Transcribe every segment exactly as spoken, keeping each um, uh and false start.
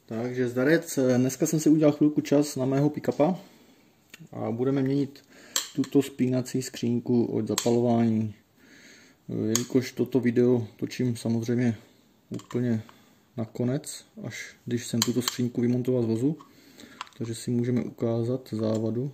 Takže zdarec, dneska jsem si udělal chvilku čas na mého pick-upa a budeme měnit tuto spínací skřínku od zapalování. Jelikož toto video točím samozřejmě úplně nakonec, až když jsem tuto skřínku vymontoval z vozu, takže si můžeme ukázat závadu.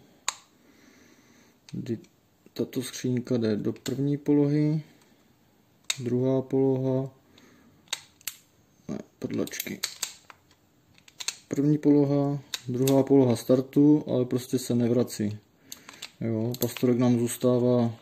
Tato skřínka jde do první polohy, druhá poloha, ne, prdlačky. První poloha, druhá poloha startu, ale prostě se nevrací. Jo, pastorek nám zůstává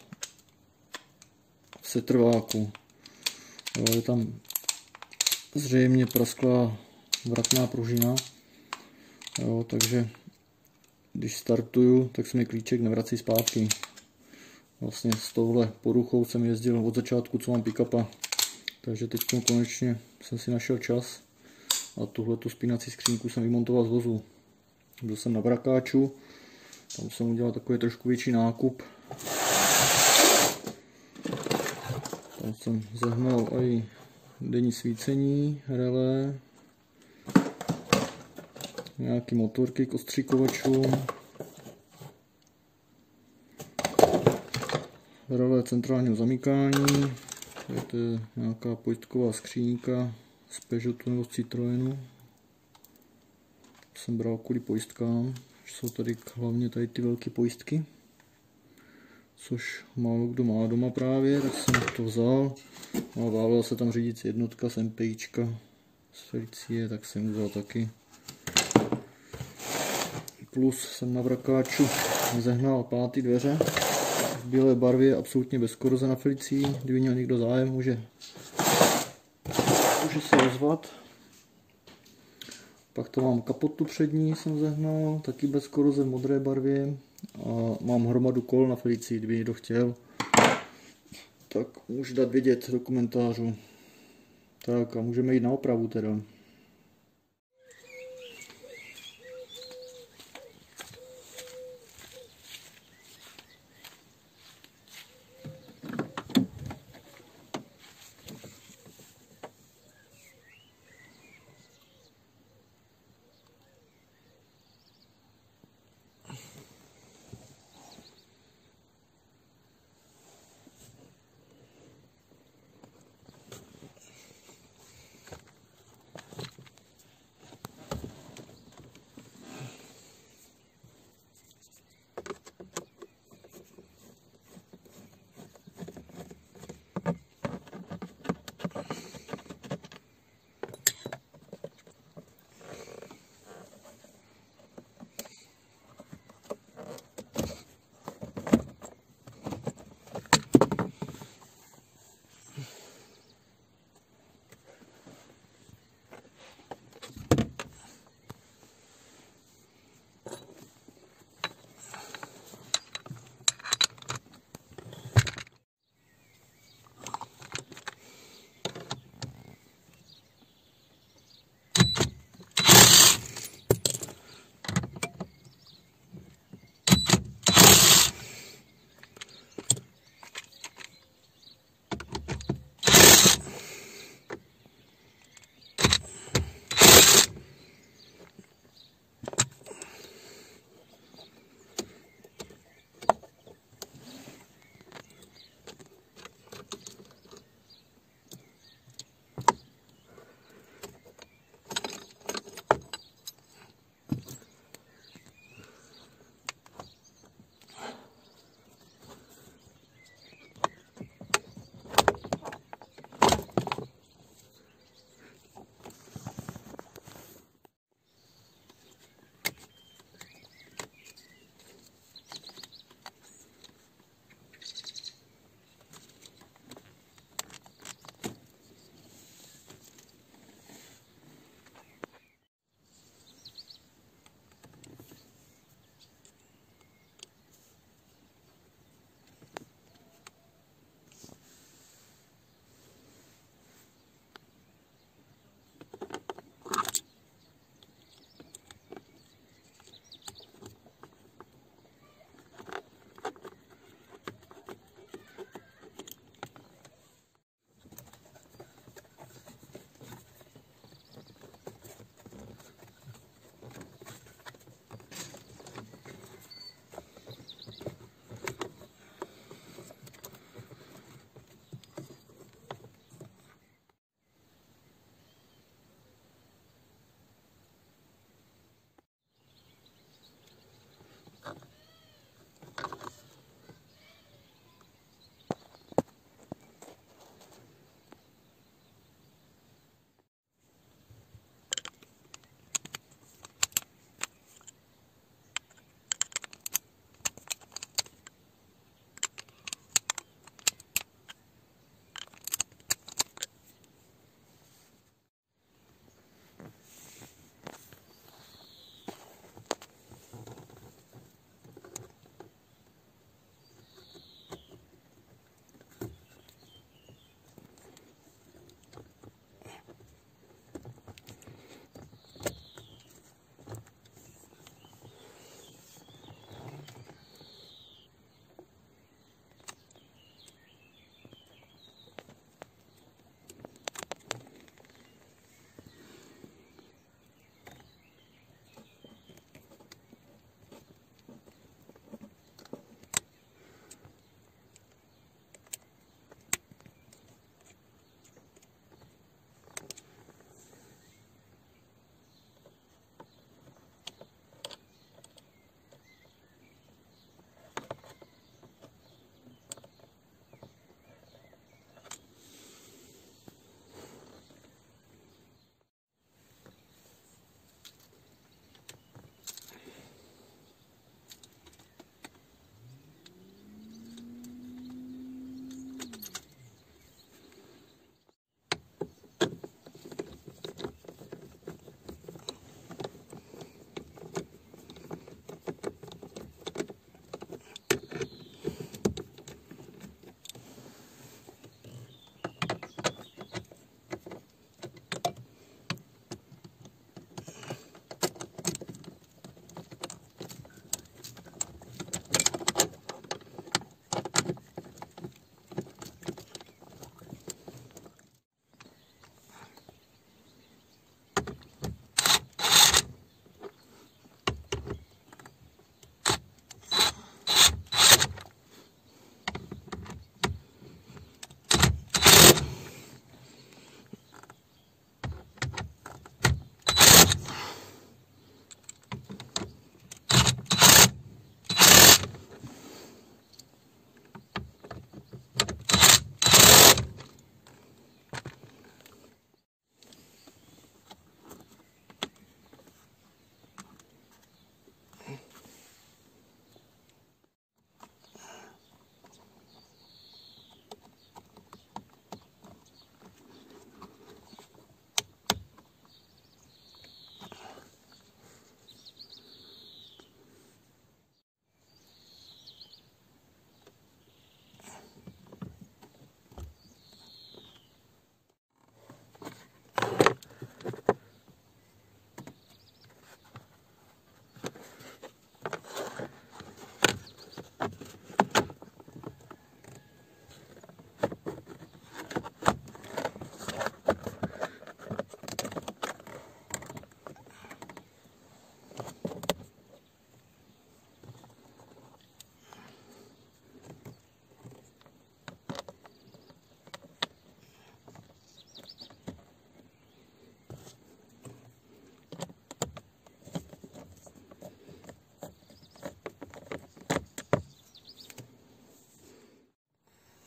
v setrváku. Jo, je tam zřejmě prasklá vratná pružina. Jo, takže když startuju, tak se mi klíček nevrací zpátky. Vlastně s touhle poruchou jsem jezdil od začátku, co mám pick-upa. Takže teď konečně jsem si našel čas a tuhletu spínací skřínku jsem vymontoval z vozu. Byl jsem na Brakáču, tam jsem udělal takový trošku větší nákup. Tam jsem zahnal i denní svícení, relé, nějaké motorky k ostříkovačům, relé centrálního zamykání, to je nějaká pojistková skřínka z Peugeotu nebo z Citroenu. Jsem bral kvůli pojistkám, jsou tady hlavně tady ty velké pojistky, což málo kdo má doma právě, tak jsem to vzal. A válila se tam řídící jednotka z MPIčka z Felicie, tak jsem vzal taky. Plus jsem na Brakáču zehnal pátý dveře v bílé barvě, absolutně bez koroze na Felicii. Kdyby měl někdo zájem, může, může se ozvat. Pak to mám kapotu přední, jsem zehnal, taky bez koroze v modré barvě. A mám hromadu kol na Felicii, kdyby někdo chtěl, tak může dát vědět do komentářů. Tak a můžeme jít na opravu teda.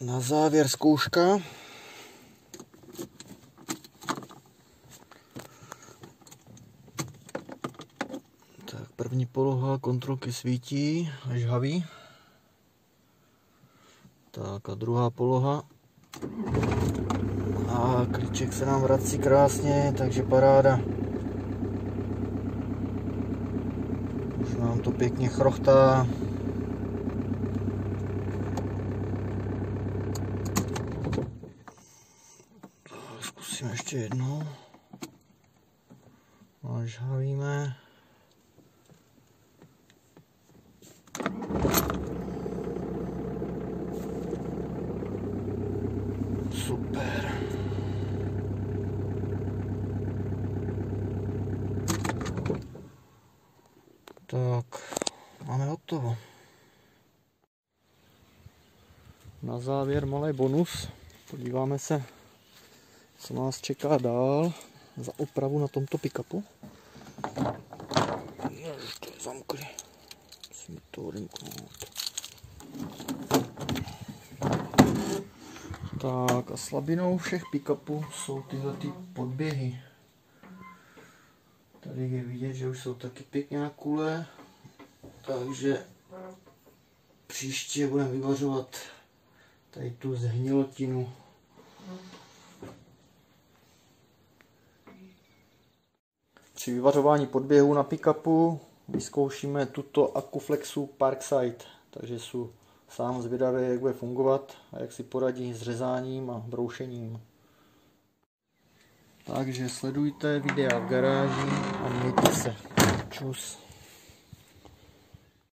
Na závěr zkouška. Tak první poloha, kontrolky svítí a žhaví. Tak a druhá poloha. A klíček se nám vrací krásně, takže paráda. Už nám to pěkně chrochtá. Tak, zkusíme ještě jednou. A žhavíme. Super. Tak, máme hotovo. Na závěr malý bonus. Podíváme se, co nás čeká dál za opravu na tomto pick-upu. Ještě zamkli. Musíme to odemknout. Tak a slabinou všech pick-upů jsou tyhle ty podběhy. Tady je vidět, že už jsou taky pěkně kulé, takže příště budeme vyvařovat tady tu zhnilotinu. Při vyvařování podběhu na pick-upu vyzkoušíme tuto Accuflexu Parkside, takže jsou sám zvědavý, jak bude fungovat a jak si poradí s řezáním a broušením. Takže sledujte videa v garáži a mějte se. Čus.